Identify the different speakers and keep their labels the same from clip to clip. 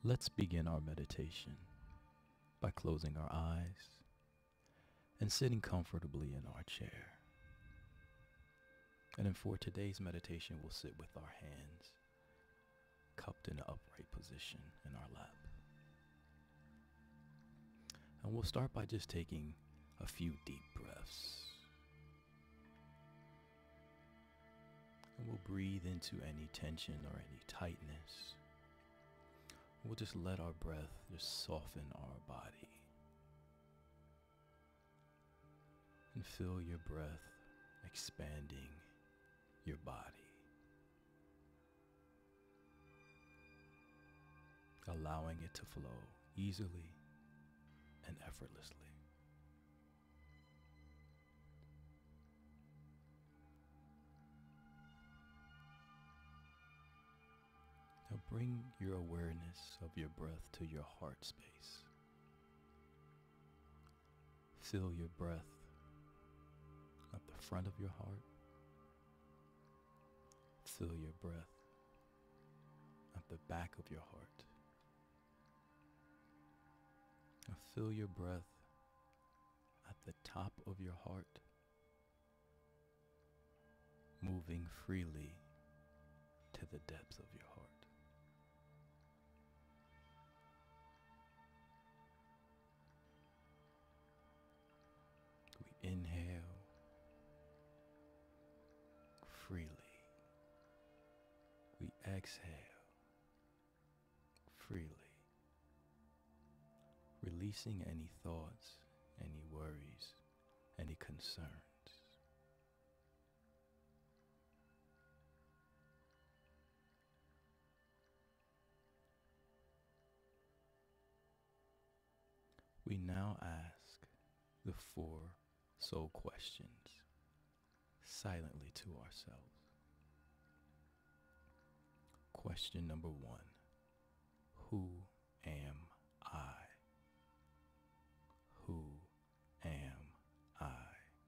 Speaker 1: Let's begin our meditation by closing our eyes and sitting comfortably in our chair. And then for today's meditation, we'll sit with our hands cupped in an upright position in our lap. And we'll start by just taking a few deep breaths. And we'll breathe into any tension or any tightness. We'll just let our breath just soften our body. And feel your breath expanding your body. Allowing it to flow easily and effortlessly. Now bring your awareness of your breath to your heart space. Feel your breath at the front of your heart. Feel your breath at the back of your heart. Now feel your breath at the top of your heart, moving freely to the depths of your heart. We inhale freely. We exhale freely, releasing any thoughts, any worries, any concerns. We now ask the 4 soul questions silently to ourselves. Question number 1. Who am I? Who am I?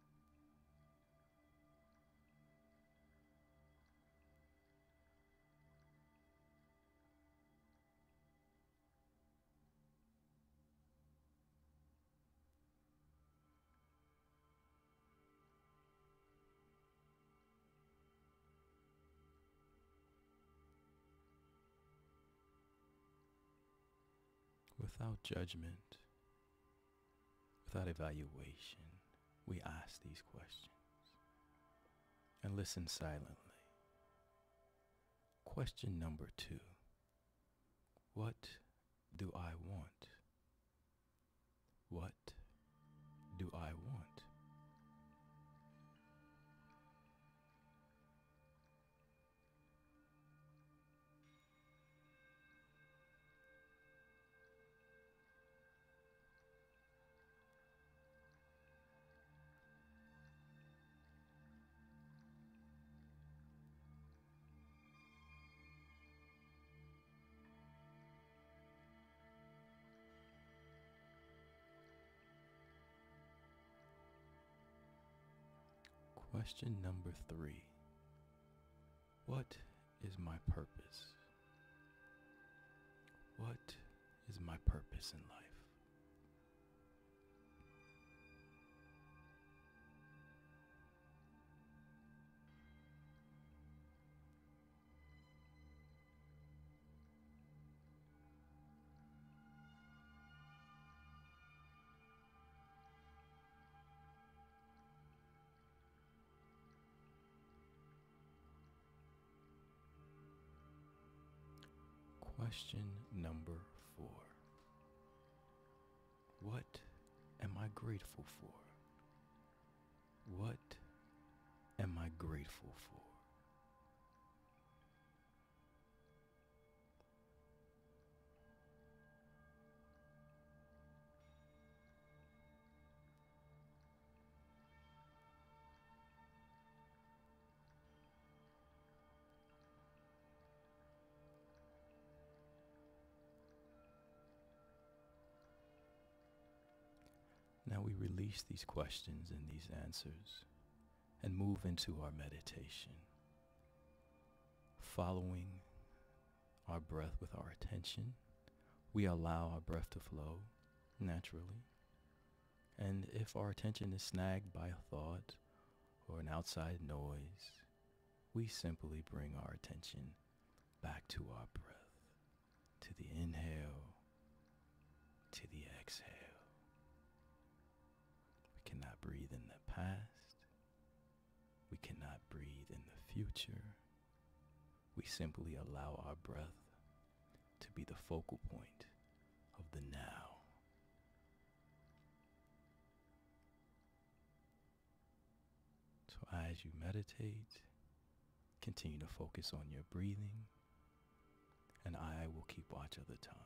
Speaker 1: Without judgment, without evaluation, we ask these questions and listen silently. Question number 2. What do I want? What do I want? Question number 3. What is my purpose? What is my purpose in life? Question number 4. What am I grateful for? What am I grateful for? Now we release these questions and these answers and move into our meditation, following our breath with our attention, we allow our breath to flow naturally. And if our attention is snagged by a thought or an outside noise, we simply bring our attention back to our breath, to the inhale, to the exhale. We cannot breathe in the past. We cannot breathe in the future. We simply allow our breath to be the focal point of the now. So as you meditate, continue to focus on your breathing, and I will keep watch of the time.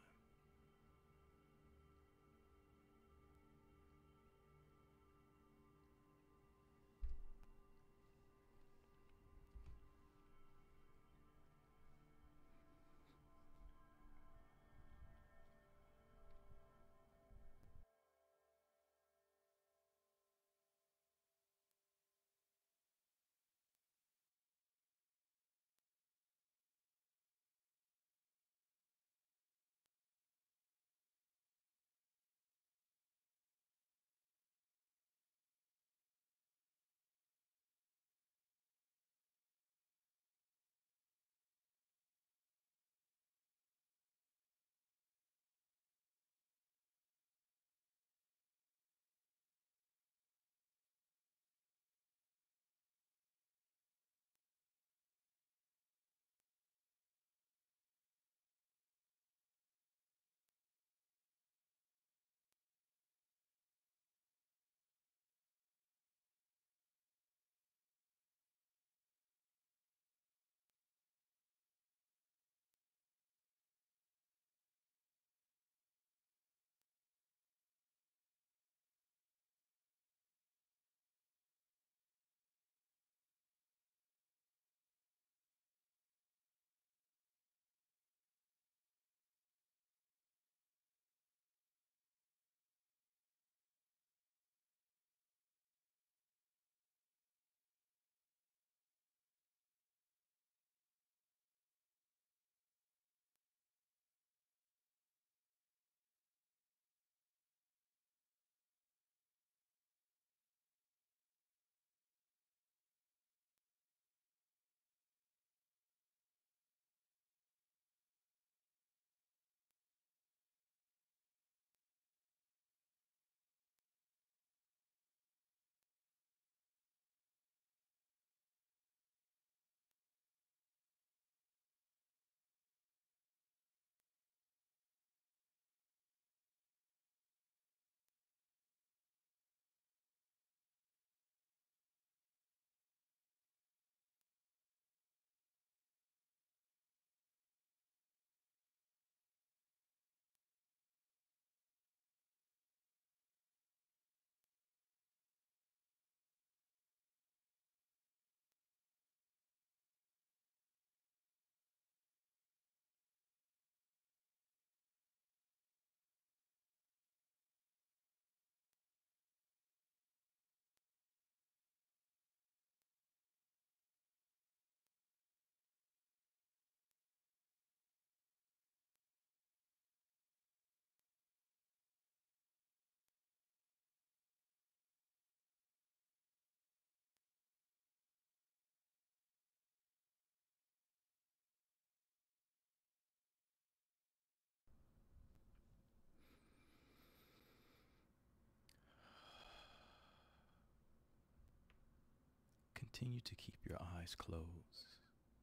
Speaker 1: Continue to keep your eyes closed,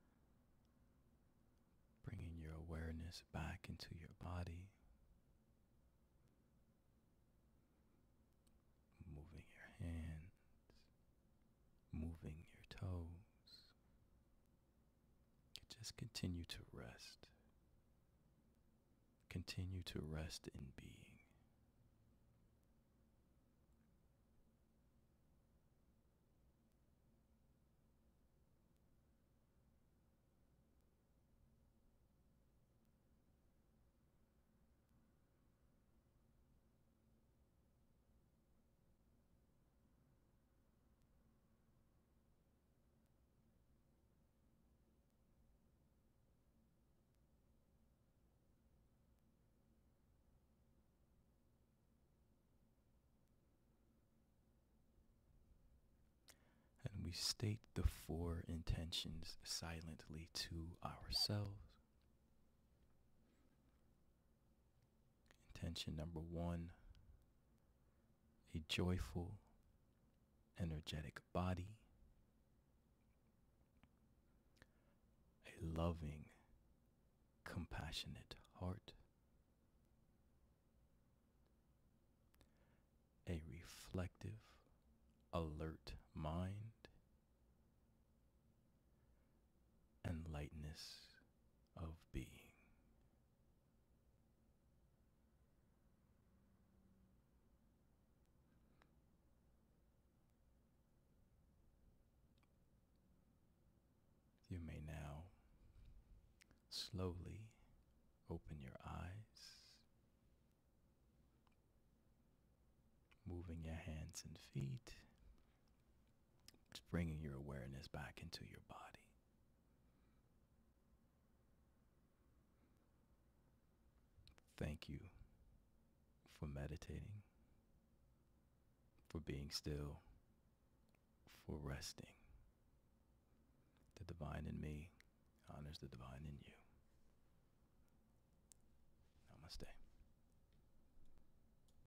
Speaker 1: bringing your awareness back into your body, moving your hands, moving your toes. Just continue to rest. Continue to rest in being. we state the 4 intentions silently to ourselves. Intention number 1, a joyful, energetic body, a loving, compassionate heart, a reflective, alert mind, and lightness of being. You may now slowly open your eyes, moving your hands and feet, just bringing your awareness back into your body. Thank you for meditating, for being still, for resting. The divine in me honors the divine in you. Namaste.